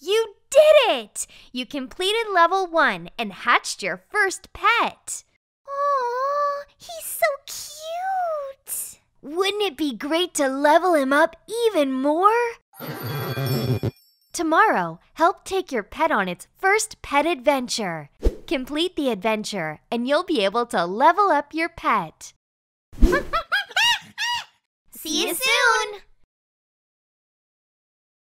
You did it! You completed level 1 and hatched your first pet. Aww, he's so cute! Wouldn't it be great to level him up even more? Tomorrow, help take your pet on its first pet adventure. Complete the adventure, and you'll be able to level up your pet. See you soon!